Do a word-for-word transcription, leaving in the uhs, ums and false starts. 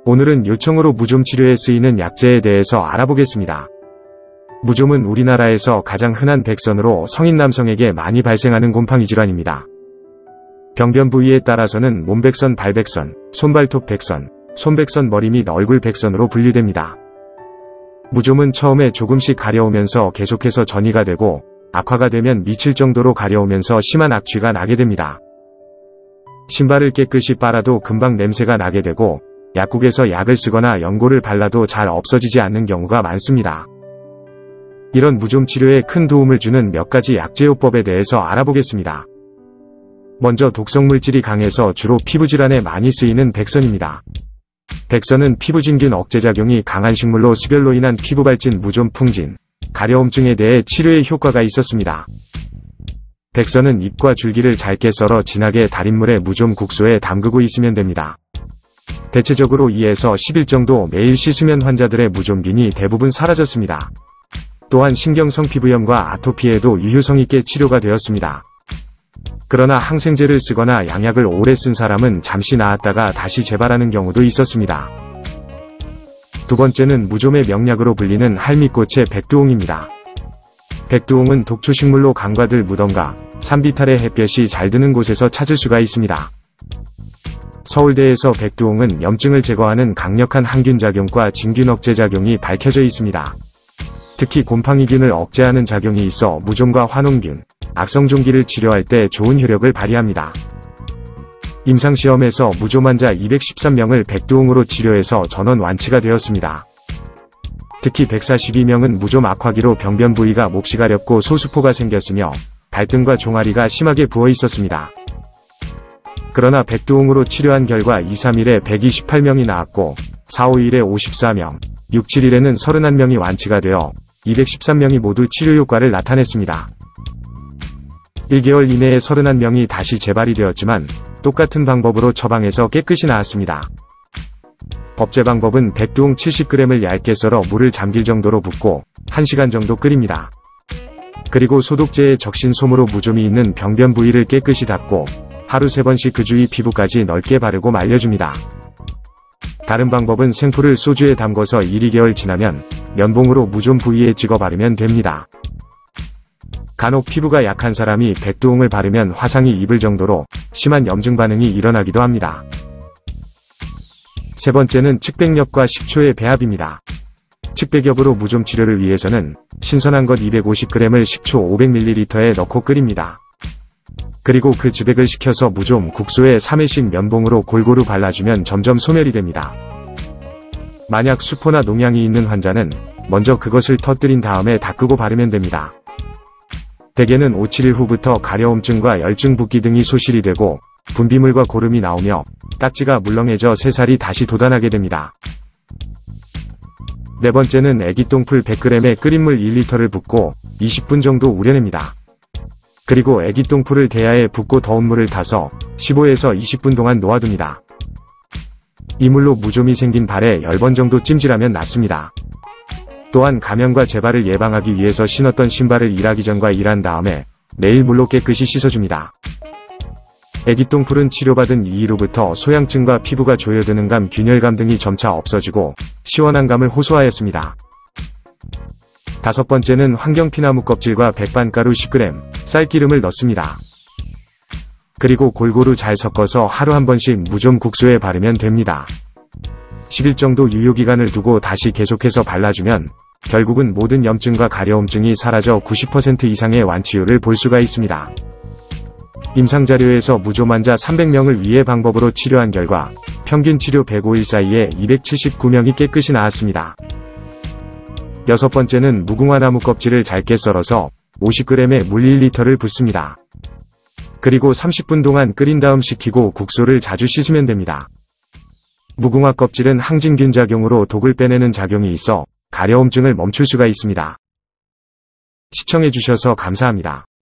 오늘은 요청으로 무좀 치료에 쓰이는 약재에 대해서 알아보겠습니다. 무좀은 우리나라에서 가장 흔한 백선으로 성인 남성에게 많이 발생하는 곰팡이 질환입니다. 병변 부위에 따라서는 몸백선, 발백선, 손발톱 백선, 손백선, 머리 및 얼굴 백선으로 분류됩니다. 무좀은 처음에 조금씩 가려우면서 계속해서 전이가 되고 악화가 되면 미칠 정도로 가려우면서 심한 악취가 나게 됩니다. 신발을 깨끗이 빨아도 금방 냄새가 나게 되고 약국에서 약을 쓰거나 연고를 발라도 잘 없어지지 않는 경우가 많습니다. 이런 무좀 치료에 큰 도움을 주는 몇 가지 약제요법에 대해서 알아보겠습니다. 먼저 독성물질이 강해서 주로 피부질환에 많이 쓰이는 백선입니다. 백선은 피부진균 억제작용이 강한 식물로 습열로 인한 피부발진, 무좀, 풍진, 가려움증에 대해 치료에 효과가 있었습니다. 백선은 잎과 줄기를 잘게 썰어 진하게 달인 물에 무좀 국소에 담그고 있으면 됩니다. 대체적으로 이에서 십 일 정도 매일 씻으면 환자들의 무좀균이 대부분 사라졌습니다. 또한 신경성 피부염과 아토피에도 유효성 있게 치료가 되었습니다. 그러나 항생제를 쓰거나 양약을 오래 쓴 사람은 잠시 나았다가 다시 재발하는 경우도 있었습니다. 두 번째는 무좀의 명약으로 불리는 할미꽃의 백두홍입니다. 백두홍은 독초식물로 강과들 무덤가, 산비탈의 햇볕이 잘 드는 곳에서 찾을 수가 있습니다. 서울대에서 백두홍은 염증을 제거하는 강력한 항균 작용과 진균 억제 작용이 밝혀져 있습니다. 특히 곰팡이균을 억제하는 작용이 있어 무좀과 화농균, 악성종기를 치료할 때 좋은 효력을 발휘합니다. 임상시험에서 무좀 환자 이백십삼 명을 백두홍으로 치료해서 전원 완치가 되었습니다. 특히 백사십이 명은 무좀 악화기로 병변 부위가 몹시 가렵고 소수포가 생겼으며 발등과 종아리가 심하게 부어 있었습니다. 그러나 백두홍으로 치료한 결과 이, 삼 일에 백이십팔 명이 나았고 사, 오 일에 오십사 명, 육, 칠 일에는 삼십일 명이 완치가 되어 이백십삼 명이 모두 치료 효과를 나타냈습니다. 일 개월 이내에 삼십일 명이 다시 재발이 되었지만 똑같은 방법으로 처방해서 깨끗이 나았습니다. 법제 방법은 백두홍 칠십 그램을 얇게 썰어 물을 잠길 정도로 붓고 한 시간 정도 끓입니다. 그리고 소독제에 적신 솜으로 무좀이 있는 병변 부위를 깨끗이 닦고 하루 세 번씩 그 주위 피부까지 넓게 바르고 말려줍니다. 다른 방법은 생풀을 소주에 담궈서 일, 이 개월 지나면 면봉으로 무좀 부위에 찍어 바르면 됩니다. 간혹 피부가 약한 사람이 백두홍을 바르면 화상이 입을 정도로 심한 염증 반응이 일어나기도 합니다. 세 번째는 측백엽과 식초의 배합입니다. 측백엽으로 무좀 치료를 위해서는 신선한 것 이백오십 그램을 식초 오백 밀리리터에 넣고 끓입니다. 그리고 그 즙액을 식혀서 무좀 국소에 삼 회씩 면봉으로 골고루 발라주면 점점 소멸이 됩니다. 만약 수포나 농양이 있는 환자는 먼저 그것을 터뜨린 다음에 닦고 바르면 됩니다. 대개는 오, 칠 일 후부터 가려움증과 열증, 붓기 등이 소실이 되고 분비물과 고름이 나오며 딱지가 물렁해져 새살이 다시 돋아나게 됩니다. 네 번째는 애기똥풀 백 그램에 끓인 물 일 리터를 붓고 이십 분 정도 우려냅니다. 그리고 애기똥풀을 대야에 붓고 더운 물을 타서 십오에서 이십 분 동안 놓아둡니다. 이 물로 무좀이 생긴 발에 십 번 정도 찜질하면 낫습니다. 또한 감염과 재발을 예방하기 위해서 신었던 신발을 일하기 전과 일한 다음에 매일 물로 깨끗이 씻어줍니다. 애기똥풀은 치료받은 이 일 후부터 소양증과 피부가 조여드는 감, 균열감 등이 점차 없어지고 시원한 감을 호소하였습니다. 다섯 번째는 황경피나무 껍질과 백반가루 십 그램, 쌀기름을 넣습니다. 그리고 골고루 잘 섞어서 하루 한 번씩 무좀 국소에 바르면 됩니다. 십 일 정도 유효기간을 두고 다시 계속해서 발라주면 결국은 모든 염증과 가려움증이 사라져 구십 퍼센트 이상의 완치율을 볼 수가 있습니다. 임상자료에서 무좀 환자 삼백 명을 위해 방법으로 치료한 결과 평균 치료 백오 일 사이에 이백칠십구 명이 깨끗이 나았습니다. 여섯 번째는 무궁화나무 껍질을 잘게 썰어서 오십 그램에 물 일 리터를 붓습니다. 그리고 삼십 분 동안 끓인 다음 식히고 국소를 자주 씻으면 됩니다. 무궁화 껍질은 항진균 작용으로 독을 빼내는 작용이 있어 가려움증을 멈출 수가 있습니다. 시청해주셔서 감사합니다.